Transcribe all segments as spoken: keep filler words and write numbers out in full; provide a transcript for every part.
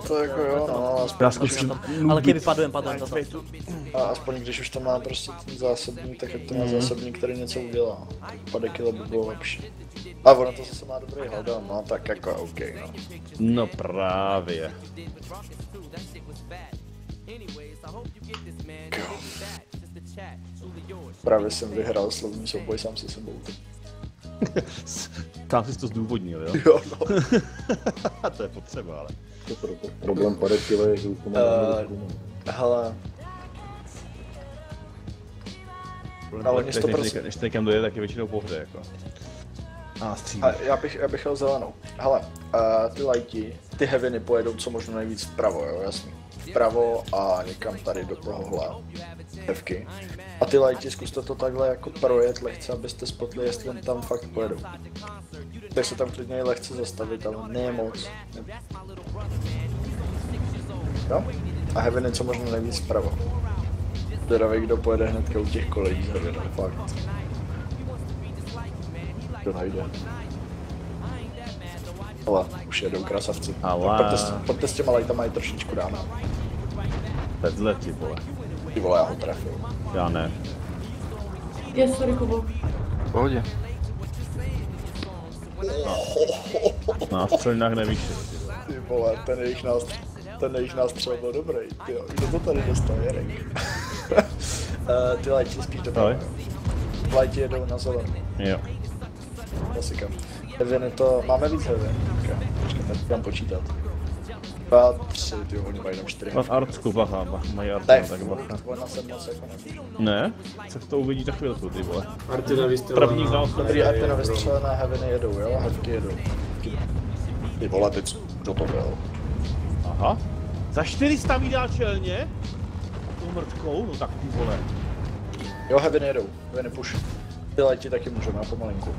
to jako jo, no, aspoň Já když, zkusím. Ale kdyby padłem, padłem, to to. a aspoň když už to má prostě ten zásobník, tak jak to má zásobník, který něco udělá. Pade kilo by bylo lepší. A ono to zase má dobrý hledal, no tak jako OK, no. No právě. Právě jsem vyhrál slovní souboj sám se sebou. Tam jsi to zdůvodnil, jo? Jo, no. To je potřeba, ale. To pro, problém pade kilo je, že už to má Uh, hele. Ale oni sto procent... Než to někam dojde, tak je většinou po hře, jako. A střílí. A já bych, já bych jel zelenou. Hele, uh, ty lighti, ty heaviny pojedou co možno nejvíc vpravo, jo, jasný. Vpravo a někam tady do tohohle hevky. A ty lighti zkuste to takhle jako projet lehce, abyste spotli, jestli tam fakt pojedou. Tak se tam klidně i lehce zastavit, ale ne moc. Jo? A heaviny co možno nejvíc vpravo. Zvědavý, kdo pojede hnedka u těch kolejí z heaviny, fakt. Kdo najde. Ale už jedou krasavci. Pojďte s, pojďte s těma lightama i trošičku dáme. Vedle, ty vole. Ty vole, já ho trefil. Já ne. Je, sorry, Kubo. V pohodě. Na střelinách nevíš. Ty vole, ten jejich nástřel, ten jejich nástřel byl dobrý. Tyjo, kdo to tady dostal, Jarek? uh, ty lighty spíš doprava. Lighty jedou na zelenou. Jo. Klasika. Heavy to, máme víc heavy. Okay. Počkejte, budem počítat. Dva, tři, ty oni mají jenom čtyři. Mám artsku, bacha, bacha, mají artsku, tak tak bacha. Ona se moc jako nemůžu. Ne? Co to uvidí za chvilku, ty vole. Artina vystřelená. První znal jsem. Dobrý, Artina vystřelená, heavy jedou, jo? Hevky jedou. Ty vole, teď kdo to byl? Aha. Za čtyři sta vydá čelně? Tou mrtkou? No tak ty vole. Jo, heavy jedou, heavy push. Ty lighty taky můžeme, pomalinku.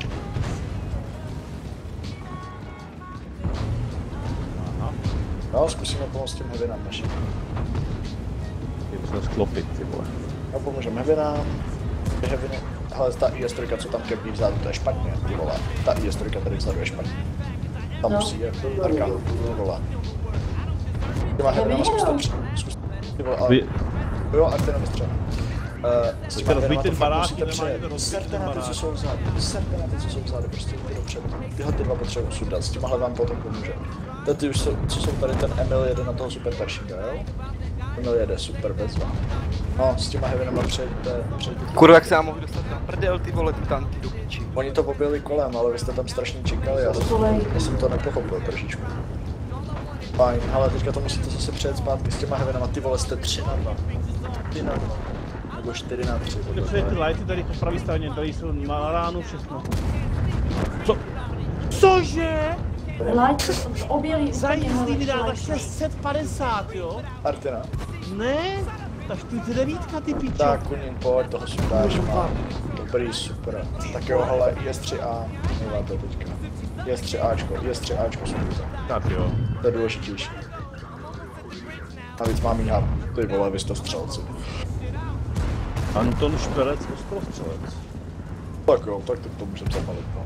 No, zkusíme pomoct těm heavinám našim. Ty musíme sklopit, ty vole. No, pomůžeme heavinám. Ty heaviny... Hele, ta I S tři, co tam kempí vzadu, to je špatně, ty vole. Ta I S tři tady vzadu je špatně. Tam musí je, Arka, ty vole. Těma heavinama zkuste při... Zkuste... Ty vole, ale... Jo, Artina vystřelá. Uh, s těma heavinama to fakt musíte přejet. Serte na ty, co jsou vzadu, serte na ty, co jsou vzadu, prostě ty dopředu. Tyhle ty dva potřebuji sundat, s těmahle vám potom pomůže. Ty už jsou, co jsou tady, ten Emil jede na toho super tašíka, jo? Emil jede super bezva. No, s těma heavinama přejďte, přejďte. Kurva, jak se já mohl dostat na prdel, ty vole, ty tanky do piči. Oni to poběli kolem, ale vy jste tam strašně čekali, já jsem, já jsem to nepochopil trošičku. Fajn, ale teďka to musíte zase přejet zpátky s těma heavinama, ty vole, jste tři na dva. tři na dva. Nebo čtyři na tři. Ty přeji ty lighty tady po pravé straně, tady jsou na ránu všechno. Co? Cože? Light obělí. Za jízdný mi dá za šest set padesát, jo? Artina. Ne? Ta čtyřicet devět, ty pičo. Tak, kuním, pojď, toho sundáš, má. Dobrý, super. Tak jo, hele, I S tři A, nejlépe teďka. I S tři Ačko, I S tři Ačko sundujte. Tak jo. To je důležitější. Navíc mám míhat, ty vole, vy jste střelci. Anton Šperec, ostrostřelec. Tak jo, tak to můžeme zapalit, no.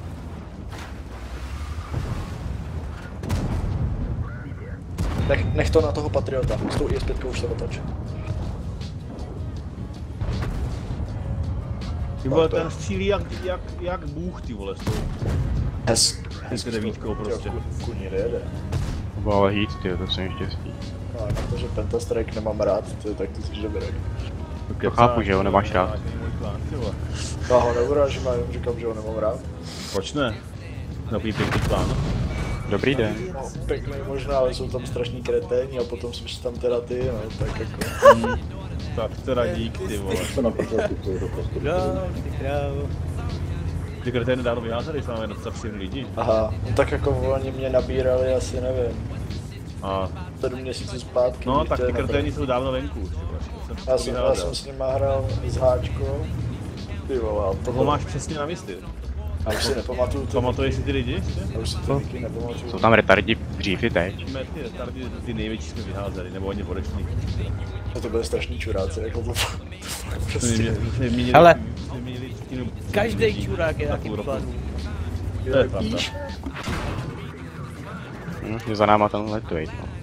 Nech, nech to na toho Patriota, s tou I S pět už se otoč. Ty vole, ten střílí jak, jak, jak bůh, ty vole, s tou. Hez, hez devítkou prostě. Kuní nejede. Bo ale hit, tyjo, to jsem štěstí. No, na to, že Pentastrike nemám rád, ty, tak ty jsi dobrý. To chápu, že ho nemáš rád. Já ho neurážím, já jenom říkám, že ho nemám rád. Proč ne? Takový pěkný plán. Dobrý den. No, pěkný možná, ale jsou tam strašní kreténi a potom jsou tam teda ty, no, tak jako... Hmm. Tak teda dík, ty vole. To na pořádku, to je do prostoru. Jo, ty krávo. Ty kretény dávno vyházeli, jsme máme docela příjemný lidi. Aha, no tak jako oni mě nabírali asi, nevím, A... sedm měsíců zpátky. No tak ty kreténi jsou dávno venku. Já jsem, já jsem s nima hrál s háčkou. Ty vole, to toho máš přesně na mysli. Já už si nepamatuju ty... Pamatuješ si ty lidi? Já už si ty lidi nepamatuju. Jsou tam retardi dřív i teď. Ty retardi, ty největší jsme vyházeli, nebo oni odešli. To byly strašní čuráci, jako to prostě. Ale každý čurák je taky planu. To je pravda. Hm, za náma tenhle tweet, no.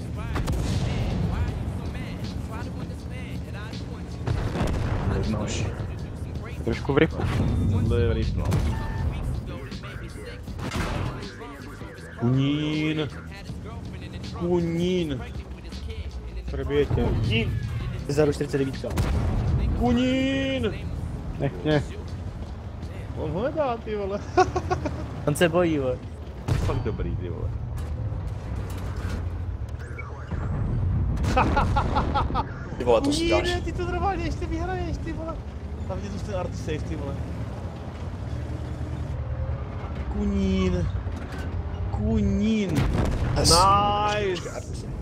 Nož. Trošku v rypu. Tohle je ryb, no. Kunín. Kunín. Probijete. Kunín. Vzadu čtyřicet devět. Kunín. Nech mě. On ho nedá, ty vole. On se bojí, vole. Fakt dobrý, ty vole. Ty vole, to si děláš. Kuníne, ty to normálně ještě vyhraješ, ty vole. Hlavně to ten art safe, ty vole. Kunín. Kunín. Nice.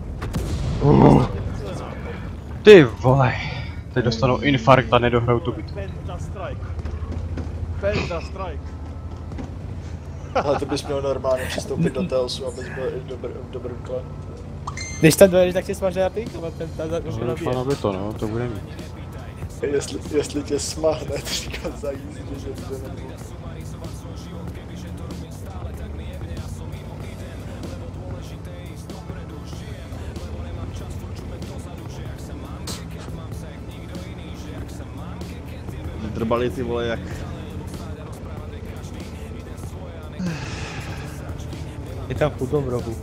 Ty vole. Teď dostanou infarkt a nedohrajou tu bitvu. Penta strike. Penta strike. Ale to bys měl normálně přistoupit do Teosu, abys byl i v dobrý, v dobrým klanu. Když tam dojedeš, tak si smažne na ty, ale ten tam už No, nabije. doufám, aby to, no, to bude mít. Jestli, jestli tě smahne, to říká za jízdě, že to nebude. Drbali ty vole jak... Je tam v tom rohu.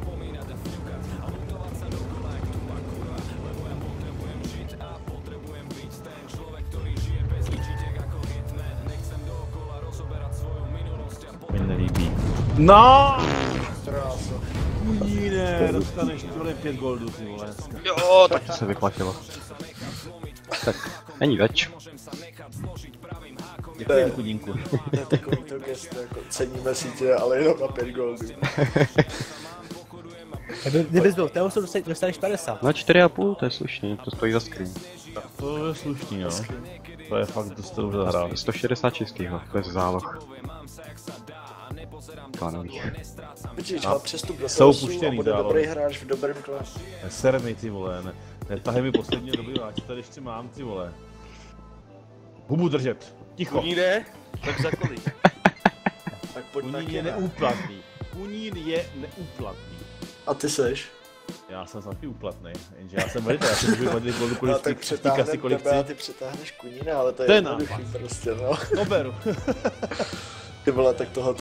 Mi nelíbí. No! Krása. Kuníne, dostaneš ty vole pět goldů, ty vole dneska. Jo, tak to se vyplatilo. Tak, není več. Děkujem, Kudínku. To je takový to gesto, jako ceníme si tě, ale jenom na pět goldů. Kdybys byl v Teosu, dostaneš padesát. No čtyři a půl, to je slušný, to stojí za screen. To je slušný, jo. To je fakt, to jste dobře zahrál. sto šedesát čistýho, bez záloh. Klanových. Vidíš, ale přestup do Jsou Teosu a puštěný bude zálohy. dobrý hráč v dobrém klanu. Ser mi, ty vole, ne. Netahej mi poslední dobyváč, tady ještě mám, ty vole. Hubu držet, ticho. Kuníne, tak za kolik? Tak pojď Kunín taky je ne. neúplatný. Kunín je neúplatný. A ty seš? Já jsem taky úplatný, jenže já jsem velitel, já jsem můžu vadit goldu No kolik tak chci, přetáhnem si kolik tebe a chci. ty přetáhneš Kunína, ale to je To je jednoduchý nápad. prostě, no. No beru. Ty vole, tak toho